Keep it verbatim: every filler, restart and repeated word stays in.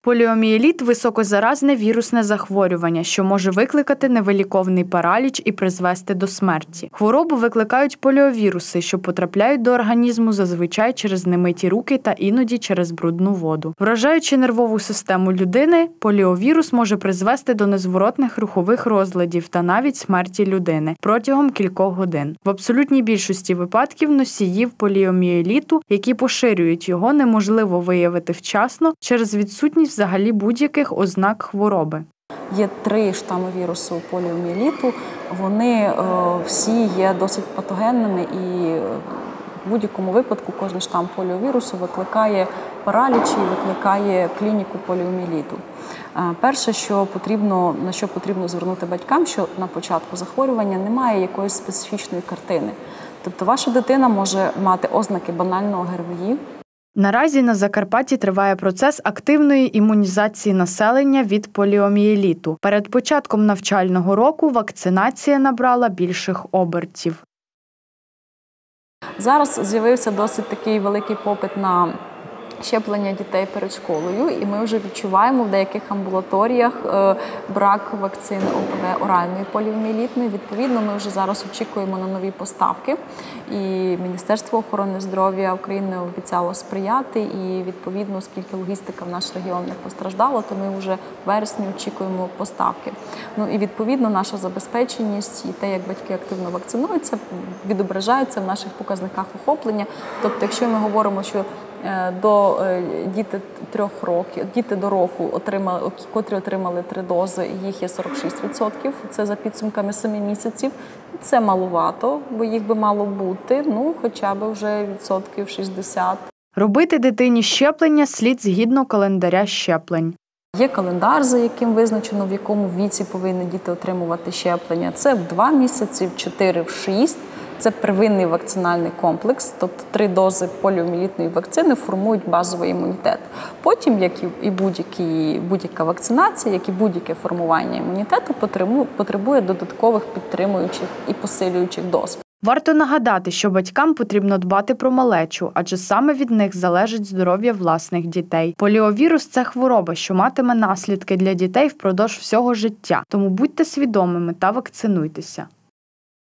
Поліомієліт – високозаразне вірусне захворювання, що може викликати невиліковний параліч і призвести до смерті. Хворобу викликають поліовіруси, що потрапляють до організму зазвичай через немиті руки та іноді через брудну воду. Вражаючи нервову систему людини, поліовірус може призвести до незворотних рухових розладів та навіть смерті людини протягом кількох годин. В абсолютній більшості випадків носіїв поліомієліту, які поширюють його, неможливо виявити вчасно через відсутність взагалі будь-яких ознак хвороби. Є три штами вірусу поліомієліту, вони е, всі є досить патогенними і в будь-якому випадку кожен штам поліовірусу викликає параліч і викликає клініку поліомієліту. Е, перше, що потрібно, на що потрібно звернути батькам, що на початку захворювання немає якоїсь специфічної картини. Тобто ваша дитина може мати ознаки банального ГРВІ. Наразі на Закарпатті триває процес активної імунізації населення від поліомієліту. Перед початком навчального року вакцинація набрала більших обертів. Зараз з'явився досить такий великий попит на щеплення дітей перед школою, і ми вже відчуваємо в деяких амбулаторіях брак вакцини О Пе Ве оральної поліомієлітної. Відповідно, ми вже зараз очікуємо на нові поставки, і Міністерство охорони здоров'я України обіцяло сприяти, і відповідно, оскільки логістика в наш регіон не постраждала, то ми вже в вересні очікуємо поставки. Ну і відповідно наша забезпеченість і те, як батьки активно вакцинуються, відображається в наших показниках охоплення. Тобто, якщо ми говоримо, що до діти трьох років, діти до року отримали, котрі отримали три дози, їх є сорок шість відсотків. Це за підсумками семи місяців. Це маловато, бо їх би мало бути, ну хоча б вже відсотків шістдесят. Робити дитині щеплення слід згідно календаря щеплень. Є календар, за яким визначено, в якому віці повинні діти отримувати щеплення. Це в два місяці, в чотири, в шість. Це первинний вакцинальний комплекс, тобто три дози поліомієлітної вакцини формують базовий імунітет. Потім, як і будь-яка вакцинація, як і будь-яке формування імунітету, потребує додаткових підтримуючих і посилюючих доз. Варто нагадати, що батькам потрібно дбати про малечу, адже саме від них залежить здоров'я власних дітей. Поліовірус – це хвороба, що матиме наслідки для дітей впродовж всього життя, тому будьте свідомими та вакцинуйтеся.